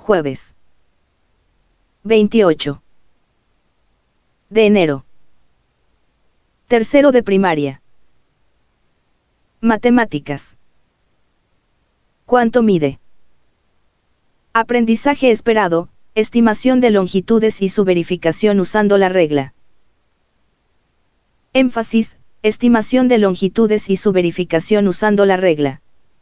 jueves. 28 de enero. Tercero de primaria. Matemáticas. ¿Cuánto mide? Aprendizaje esperado, estimación de longitudes y su verificación usando la regla. Énfasis, estimación de longitudes y su verificación usando la regla.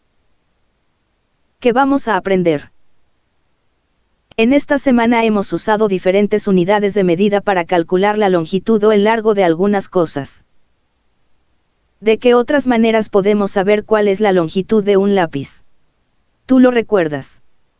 ¿Qué vamos a aprender? En esta semana hemos usado diferentes unidades de medida para calcular la longitud o el largo de algunas cosas. ¿De qué otras maneras podemos saber cuál es la longitud de un lápiz? ¿Tú lo recuerdas?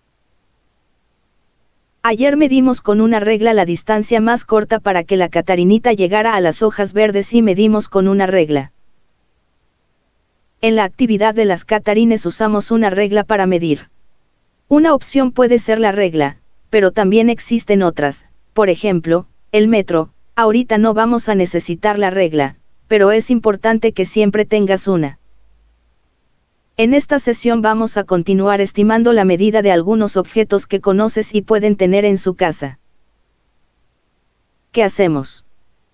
Ayer medimos con una regla la distancia más corta para que la catarinita llegara a las hojas verdes y medimos con una regla. En la actividad de las catarines usamos una regla para medir. Una opción puede ser la regla, pero también existen otras, por ejemplo, el metro. Ahorita no vamos a necesitar la regla, pero es importante que siempre tengas una. En esta sesión vamos a continuar estimando la medida de algunos objetos que conoces y pueden tener en su casa. ¿Qué hacemos?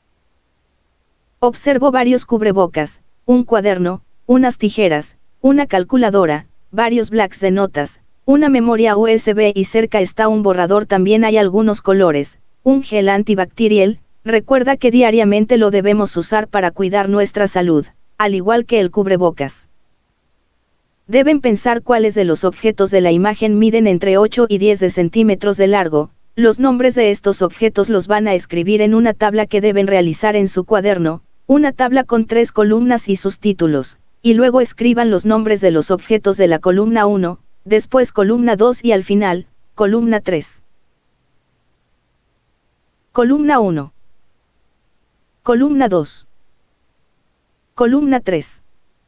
Observo varios cubrebocas, un cuaderno, unas tijeras, una calculadora, varios blocks de notas, una memoria USB y cerca está un borrador. También hay algunos colores, un gel antibacterial. Recuerda que diariamente lo debemos usar para cuidar nuestra salud, al igual que el cubrebocas. Deben pensar cuáles de los objetos de la imagen miden entre 8 y 10 centímetros de largo. Los nombres de estos objetos los van a escribir en una tabla que deben realizar en su cuaderno, una tabla con 3 columnas y sus títulos, y luego escriban los nombres de los objetos de la columna 1, después columna 2 y al final, columna 3. Columna 1. Columna 2. Columna 3.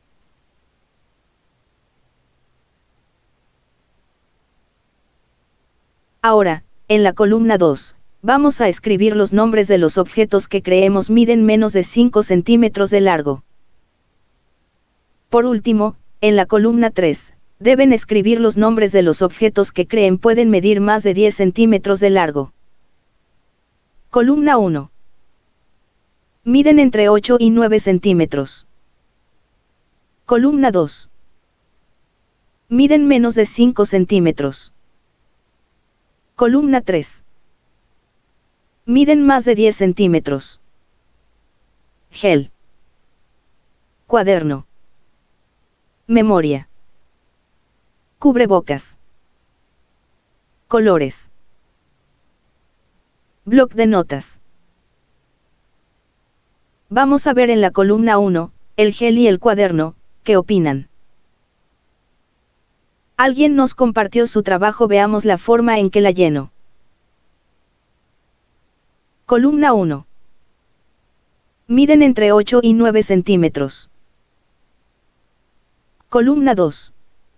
Ahora, en la columna 2, vamos a escribir los nombres de los objetos que creemos miden menos de 5 centímetros de largo. Por último, en la columna 3, deben escribir los nombres de los objetos que creen pueden medir más de 10 centímetros de largo. Columna 1. Miden entre 8 y 9 centímetros. Columna 2. Miden menos de 5 centímetros. Columna 3. Miden más de 10 centímetros. Gel. Cuaderno. Memoria. Cubrebocas. Colores. Bloc de notas. Vamos a ver en la columna 1, el gel y el cuaderno, ¿qué opinan? Alguien nos compartió su trabajo, veamos la forma en que la lleno. Columna 1. Miden entre 8 y 9 centímetros. Columna 2.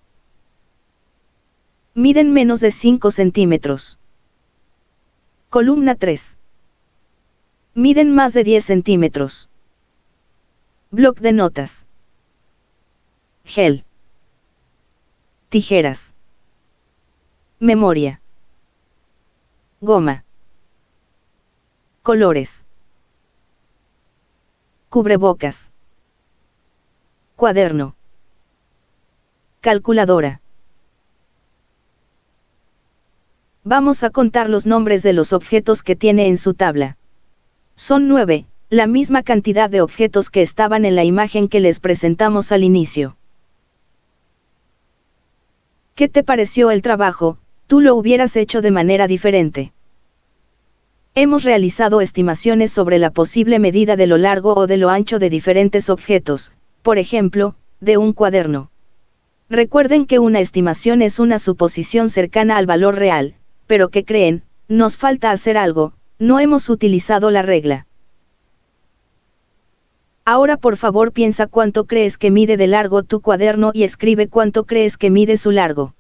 Miden menos de 5 centímetros. Columna 3. Miden más de 10 centímetros. Bloc de notas. Gel. Tijeras. Memoria. Goma. Colores. Cubrebocas. Cuaderno. Calculadora. Vamos a contar los nombres de los objetos que tiene en su tabla. Son 9, la misma cantidad de objetos que estaban en la imagen que les presentamos al inicio. ¿Qué te pareció el trabajo? ¿Tú lo hubieras hecho de manera diferente? Hemos realizado estimaciones sobre la posible medida de lo largo o de lo ancho de diferentes objetos, por ejemplo, de un cuaderno. Recuerden que una estimación es una suposición cercana al valor real, pero ¿qué creen? Nos falta hacer algo, no hemos utilizado la regla. Ahora por favor piensa cuánto crees que mide de largo tu cuaderno y escribe cuánto crees que mide su largo.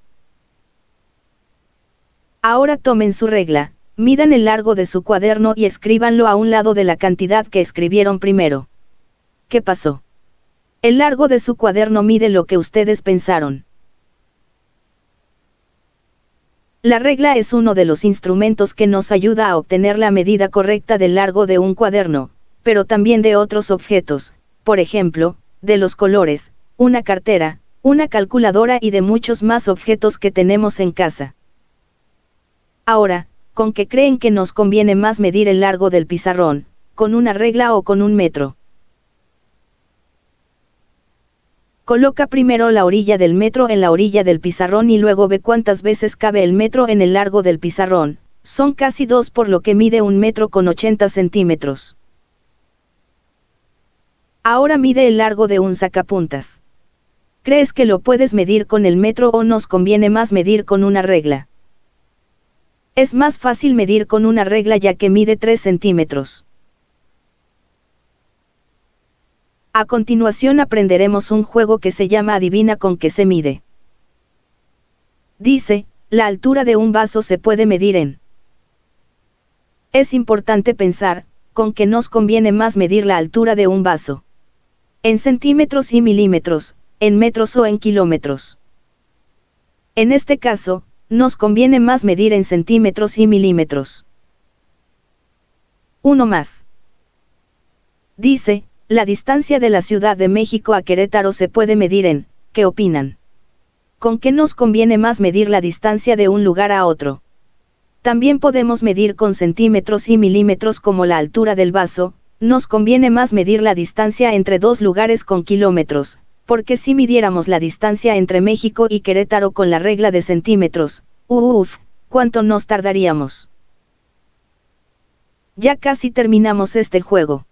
Ahora tomen su regla, midan el largo de su cuaderno y escríbanlo a un lado de la cantidad que escribieron primero. ¿Qué pasó? El largo de su cuaderno mide lo que ustedes pensaron. La regla es uno de los instrumentos que nos ayuda a obtener la medida correcta del largo de un cuaderno, pero también de otros objetos, por ejemplo, de los colores, una cartera, una calculadora y de muchos más objetos que tenemos en casa. Ahora, ¿con qué creen que nos conviene más medir el largo del pizarrón, con una regla o con un metro? Coloca primero la orilla del metro en la orilla del pizarrón y luego ve cuántas veces cabe el metro en el largo del pizarrón. Son casi 2 por lo que mide 1 metro con 80 centímetros. Ahora mide el largo de un sacapuntas. ¿Crees que lo puedes medir con el metro o nos conviene más medir con una regla? Es más fácil medir con una regla ya que mide 3 centímetros. A continuación aprenderemos un juego que se llama Adivina con qué se mide. Dice, la altura de un vaso se puede medir en. Es importante pensar, ¿con qué nos conviene más medir la altura de un vaso? En centímetros y milímetros, en metros o en kilómetros. En este caso, nos conviene más medir en centímetros y milímetros. Uno más. Dice, la distancia de la Ciudad de México a Querétaro se puede medir en, ¿qué opinan? ¿Con qué nos conviene más medir la distancia de un lugar a otro? También podemos medir con centímetros y milímetros como la altura del vaso, nos conviene más medir la distancia entre dos lugares con kilómetros, porque si midiéramos la distancia entre México y Querétaro con la regla de centímetros, ¿cuánto nos tardaríamos? Ya casi terminamos este juego.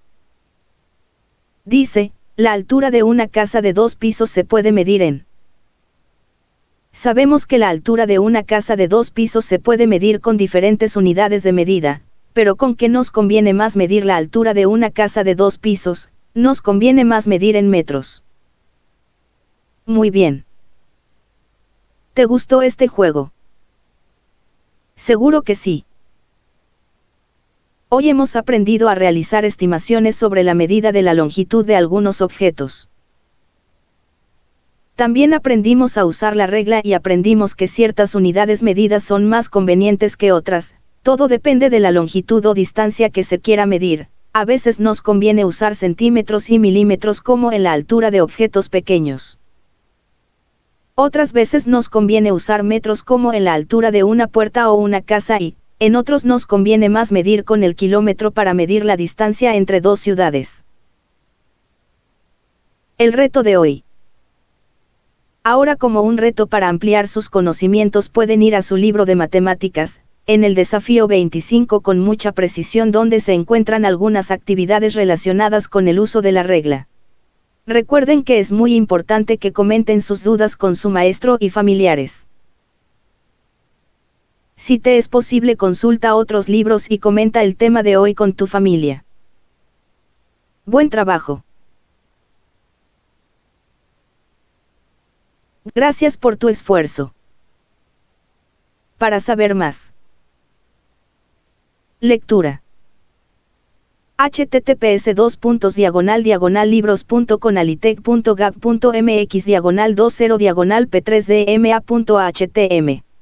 Dice, la altura de una casa de 2 pisos se puede medir en. Sabemos que la altura de una casa de 2 pisos se puede medir con diferentes unidades de medida, pero ¿con qué nos conviene más medir la altura de una casa de 2 pisos? Nos conviene más medir en metros. Muy bien. ¿Te gustó este juego? Seguro que sí. Hoy hemos aprendido a realizar estimaciones sobre la medida de la longitud de algunos objetos. También aprendimos a usar la regla y aprendimos que ciertas unidades medidas son más convenientes que otras, todo depende de la longitud o distancia que se quiera medir. A veces nos conviene usar centímetros y milímetros como en la altura de objetos pequeños. Otras veces nos conviene usar metros como en la altura de una puerta o una casa y, en otros nos conviene más medir con el kilómetro para medir la distancia entre dos ciudades. El reto de hoy. Ahora como un reto para ampliar sus conocimientos pueden ir a su libro de matemáticas, en el desafío 25 con mucha precisión donde se encuentran algunas actividades relacionadas con el uso de la regla. Recuerden que es muy importante que comenten sus dudas con su maestro y familiares. Si te es posible, consulta otros libros y comenta el tema de hoy con tu familia. Buen trabajo. Gracias por tu esfuerzo. Para saber más. Lectura. https://libros.conalitec.gov.mx/20 p3dma.htm